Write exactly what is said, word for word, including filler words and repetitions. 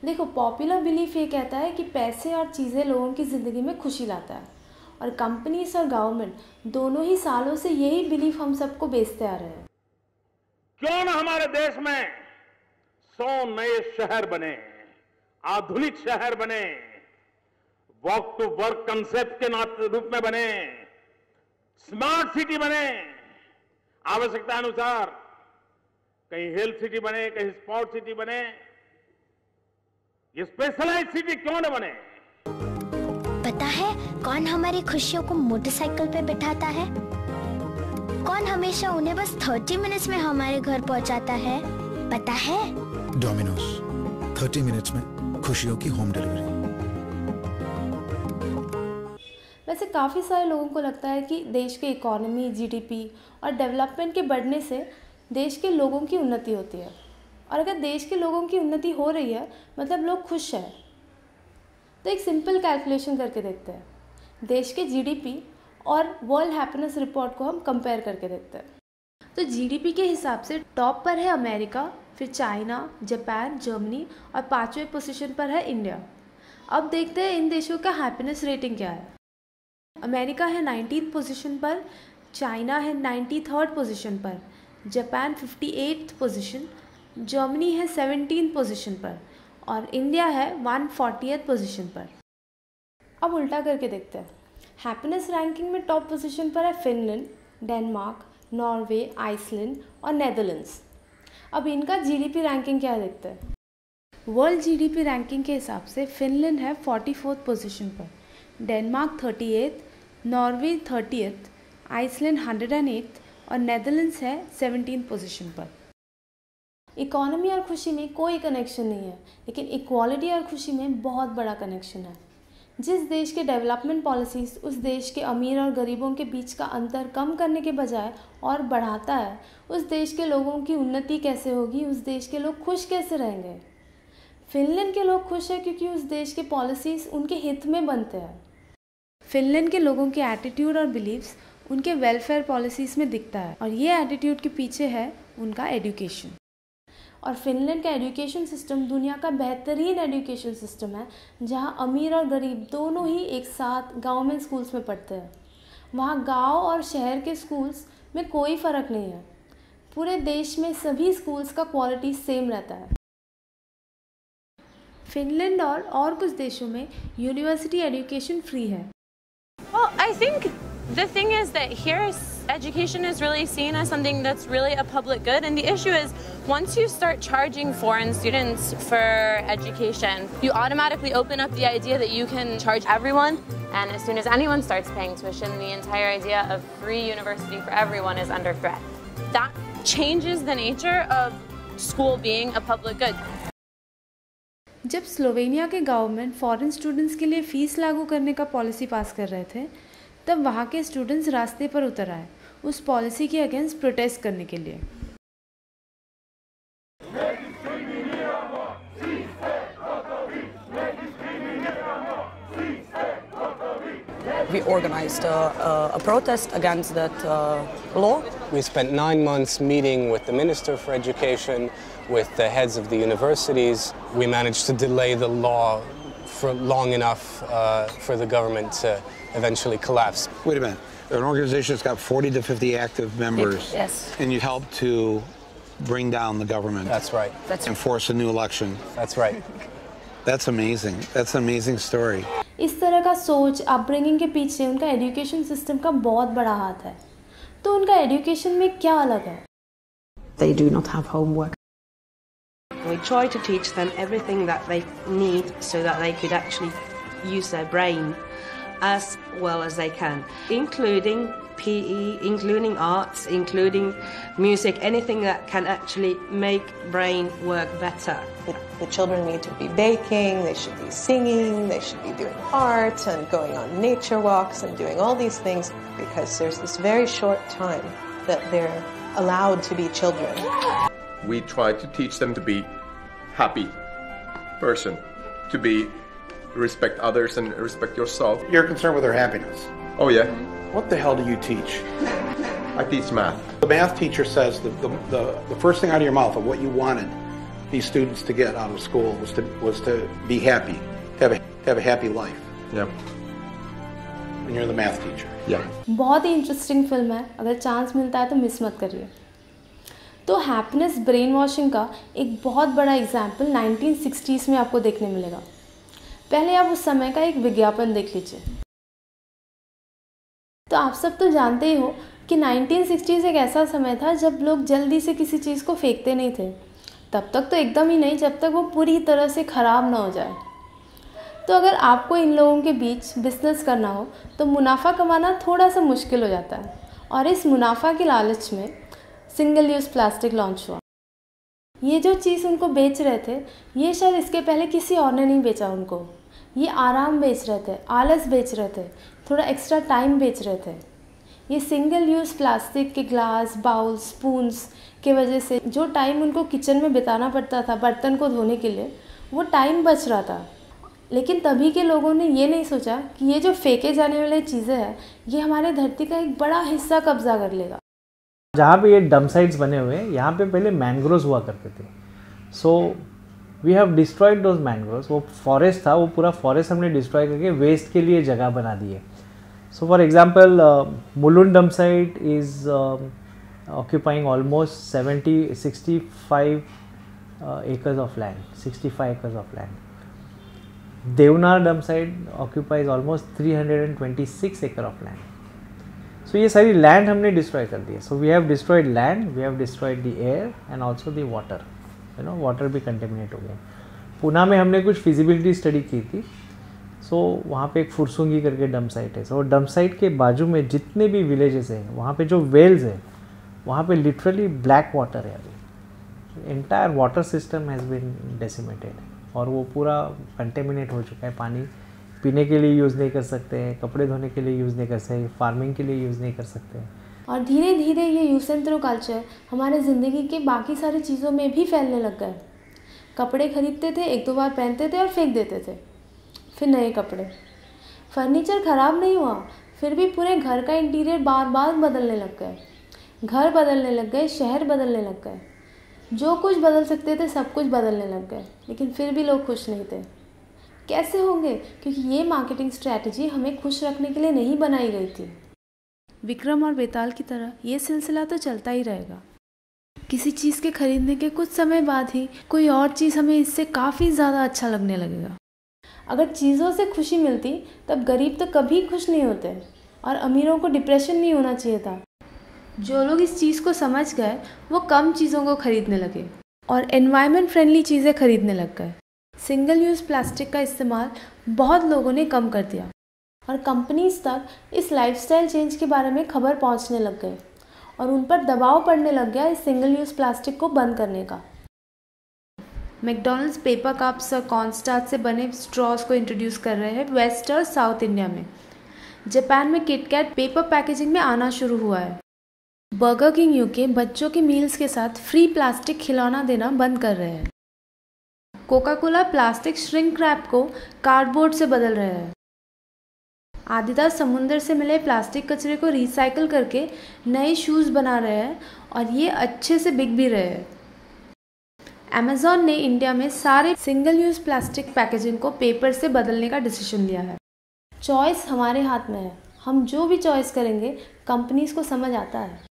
देखो, popular belief ये कहता है कि पैसे और चीज़ें लोगों की ज़िंदगी में खुशी लाता है, और कंपनीज और गवर्नमेंट दोनों ही सालों से यही बिलीफ हम सबको बेचते आ रहे हैं। क्यों ना हमारे देश में सौ नए शहर बने, आधुनिक शहर बने, वॉक टू वर्क कंसेप्ट के रूप में बने, स्मार्ट सिटी बने, आवश्यकता अनुसार कहीं हेल्थ सिटी बने, कहीं स्पोर्ट सिटी बने, ये स्पेशलाइज्ड सिटी क्यों न बने? पता है कौन हमारी खुशियों को मोटरसाइकिल पे बिठाता है? कौन हमेशा उन्हें बस तीस मिनट्स में हमारे घर पहुंचाता है? पता है? डोमिनोज, तीस मिनट्स में खुशियों की होम डिलीवरी। वैसे काफ़ी सारे लोगों को लगता है कि देश के इकोनॉमी, जीडीपी और डेवलपमेंट के बढ़ने से देश के लोगों की उन्नति होती है, और अगर देश के लोगों की उन्नति हो रही है मतलब लोग खुश हैं। तो एक सिंपल कैलकुलेशन करके देखते हैं। देश के जीडीपी और वर्ल्ड हैप्पीनेस रिपोर्ट को हम कंपेयर करके देखते हैं। तो जीडीपी के हिसाब से टॉप पर है अमेरिका, फिर चाइना, जापान, जर्मनी और पाँचवें पोजीशन पर है इंडिया। अब देखते हैं इन देशों का हैप्पीनेस रेटिंग क्या है। अमेरिका है नाइनटीन्थ पोजीशन पर, चाइना है नाइन्टी थर्ड पोजीशन पर, Japan fifty eighth position, Germany है सेवनटीन्थ पोजीशन पर और इंडिया है वन फोर्टियथ पोजीशन पर। अब उल्टा करके देखते हैं। हैप्पीनेस रैंकिंग में टॉप पोजीशन पर है फिनलैंड, डेनमार्क, नॉर्वे, आइसलैंड और नेदरलैंड्स। अब इनका जीडीपी रैंकिंग क्या देखते हैं। वर्ल्ड जीडीपी रैंकिंग के हिसाब से फिनलैंड है फोर्टी फोर्थ पोजीशन पर, Denmark thirty eighth, Norway thirtieth, Iceland hundred and eighth और नेदरलैंड्स है सेवनटीन्थ पोजीशन पर। इकोनॉमी और खुशी में कोई कनेक्शन नहीं है, लेकिन इक्वालिटी और खुशी में बहुत बड़ा कनेक्शन है। जिस देश के डेवलपमेंट पॉलिसीज़ उस देश के अमीर और गरीबों के बीच का अंतर कम करने के बजाय और बढ़ाता है, उस देश के लोगों की उन्नति कैसे होगी, उस देश के लोग खुश कैसे रहेंगे। फिनलैंड के लोग खुश हैं क्योंकि उस देश के पॉलिसीज़ उनके हित में बनते हैं। फिनलैंड के लोगों के एटीट्यूड और बिलीव्स उनके वेलफेयर पॉलिसीज़ में दिखता है, और ये एटीट्यूड के पीछे है उनका एजुकेशन। और फिनलैंड का एजुकेशन सिस्टम दुनिया का बेहतरीन एजुकेशन सिस्टम है, जहाँ अमीर और गरीब दोनों ही एक साथ गवर्नमेंट स्कूल्स में पढ़ते हैं। वहाँ गांव और शहर के स्कूल्स में कोई फ़र्क नहीं है। पूरे देश में सभी स्कूल्स का क्वालिटी सेम रहता है। फिनलैंड और और कुछ देशों में यूनिवर्सिटी एजुकेशन फ्री है। Well, I think the thing is that here education is really seen as something that's really a public good, and the issue is once you start charging foreign students for education, you automatically open up the idea that you can charge everyone, and as soon as anyone starts paying tuition, the entire idea of free university for everyone is under threat. That changes the nature of school being a public good. जब Slovenia के government foreign students के लिए fees लागू करने का policy पास कर रहे थे, तब वहाँ के स्टूडेंट्स रास्ते पर उतर आए उस पॉलिसी के अगेंस्ट प्रोटेस्ट करने के लिए। We organized a, a, a protest against that uh, law. We spent nine months meeting with the Minister for Education, with the heads of the universities. We managed to delay the law for long enough uh, for the government to eventually collapse. Wait a minute. An organization that's got forty to fifty active members. Yes. And you helped to bring down the government. That's right. That's and force a new election. That's right. That's amazing. That's an amazing story. इस तरह का सोच upbringing के पीछे उनका education system का बहुत बड़ा हाथ है। तो उनका एजुकेशन में क्या अलग है? They do not have homework. We try to teach them everything that they need so that they could actually use their brain as well as they can, including P E, including arts, including music, anything that can actually make brain work better. The, the children need to be baking, they should be singing, they should be doing art and going on nature walks and doing all these things, because there's this very short time that they're allowed to be children. We try to teach them to be happy person, to be respect others and respect yourself. You're concerned with their happiness. Oh yeah. What the hell do you teach? I teach math. The math teacher says the, the, the, the first thing out of your mouth of what you wanted these students to get out of school was to was to be happy, have a have a happy life. Yeah. And you're the math teacher. Yeah. बहुत ही interesting film है, अगर chance मिलता है तो miss मत करिए। तो happiness brain washing का एक बहुत बड़ा एग्जाम्पल नाइनटीन सिक्सटीज़ में आपको देखने मिलेगा। पहले आप उस समय का एक विज्ञापन देख लीजिए। तो आप सब तो जानते ही हो कि नाइनटीन सिक्सटीज़ एक ऐसा समय था जब लोग जल्दी से किसी चीज़ को फेंकते नहीं थे। तब तक तो एकदम ही नहीं, जब तक वो पूरी तरह से ख़राब ना हो जाए। तो अगर आपको इन लोगों के बीच बिजनेस करना हो तो मुनाफा कमाना थोड़ा सा मुश्किल हो जाता है, और इस मुनाफा के लालच में सिंगल यूज़ प्लास्टिक लॉन्च हुआ। ये जो चीज़ उनको बेच रहे थे, ये शायद इसके पहले किसी और ने नहीं बेचा उनको। ये आराम बेच रहे थे, आलस बेच रहे थे, थोड़ा एक्स्ट्रा टाइम बेच रहे थे। ये सिंगल यूज़ प्लास्टिक के ग्लास, बाउल, स्पून्स के वजह से जो टाइम उनको किचन में बिताना पड़ता था बर्तन को धोने के लिए, वो टाइम बच रहा था। लेकिन तभी के लोगों ने ये नहीं सोचा कि ये जो फेंके जाने वाली चीज़ें हैं, ये हमारे धरती का एक बड़ा हिस्सा कब्जा कर लेगा। जहाँ पे ये डंप साइट्स बने हुए हैं, यहाँ पे पहले मैंग्रोव्स हुआ करते थे। So we have destroyed those mangroves. वो फॉरेस्ट था, वो पूरा फॉरेस्ट हमने डिस्ट्रॉय करके वेस्ट के लिए जगह बना दी है। So for example, Mulund dump site is occupying almost seventy sixty five acres of land, sixty-five acres of land. Deonar dump site occupies almost three hundred twenty six acre of land. So so, ये सारी land हमने destroy कर दी है। So we have destroyed land, we have destroyed the air and also the water. You know, water भी contaminate हो गया। पुणे में हमने कुछ फिजिबिलिटी स्टडी की थी। सो so, वहाँ पे एक फुरसुंगी करके डंप साइट है। सो so, डंप साइट के बाजू में जितने भी विलेजेस हैं, वहाँ पे जो वेल्स हैं, वहाँ पे लिटरली ब्लैक वाटर है। अभी entire water system has been decimated और वो पूरा कंटेमिनेट हो चुका है। पानी पीने के लिए यूज़ नहीं कर सकते हैं, कपड़े धोने के लिए यूज़ नहीं कर सकते, फार्मिंग के लिए यूज़ नहीं कर सकते हैं। और धीरे धीरे ये यूज एंड थ्रो कल्चर हमारे ज़िंदगी के बाकी सारी चीज़ों में भी फैलने लग गए। कपड़े खरीदते थे, एक दो बार पहनते थे और फेंक देते थे, फिर नए कपड़े। फर्नीचर ख़राब नहीं हुआ, फिर भी पूरे घर का इंटीरियर बार बार बदलने लग गए। घर बदलने लग गए, शहर बदलने लग गए, जो कुछ बदल सकते थे सब कुछ बदलने लग गए। लेकिन फिर भी लोग खुश नहीं थे। कैसे होंगे? क्योंकि ये मार्केटिंग स्ट्रैटेजी हमें खुश रखने के लिए नहीं बनाई गई थी। विक्रम और बेताल की तरह ये सिलसिला तो चलता ही रहेगा। किसी चीज़ के खरीदने के कुछ समय बाद ही कोई और चीज़ हमें इससे काफ़ी ज़्यादा अच्छा लगने लगेगा। अगर चीज़ों से खुशी मिलती तब गरीब तो कभी खुश नहीं होते और अमीरों को डिप्रेशन नहीं होना चाहिए था। जो लोग इस चीज़ को समझ गए वो कम चीज़ों को खरीदने लगे और एनवायरनमेंट फ्रेंडली चीज़ें खरीदने लग गए। सिंगल यूज़ प्लास्टिक का इस्तेमाल बहुत लोगों ने कम कर दिया और कंपनीज तक इस लाइफस्टाइल चेंज के बारे में खबर पहुंचने लग गई और उन पर दबाव पड़ने लग गया इस सिंगल यूज़ प्लास्टिक को बंद करने का। मैकडॉनल्ड्स पेपर कप्स और कॉर्नस्टार्च से बने स्ट्रॉज को इंट्रोड्यूस कर रहे हैं वेस्ट और साउथ इंडिया में। जापान में किटकैट पेपर पैकेजिंग में आना शुरू हुआ है। बर्गर किंग यूके बच्चों के मील्स के साथ फ्री प्लास्टिक खिलौना देना बंद कर रहे हैं। Coca Cola plastic shrink wrap को कार्डबोर्ड से बदल रहे हैं। आदिदास समुद्र से मिले प्लास्टिक कचरे को रिसाइकल करके नए शूज़ बना रहे हैं और ये अच्छे से बिक भी रहे हैं। अमेज़ॉन ने इंडिया में सारे सिंगल यूज़ प्लास्टिक पैकेजिंग को पेपर से बदलने का डिसीजन लिया है। चॉइस हमारे हाथ में है। हम जो भी चॉइस करेंगे कंपनीज को समझ आता है।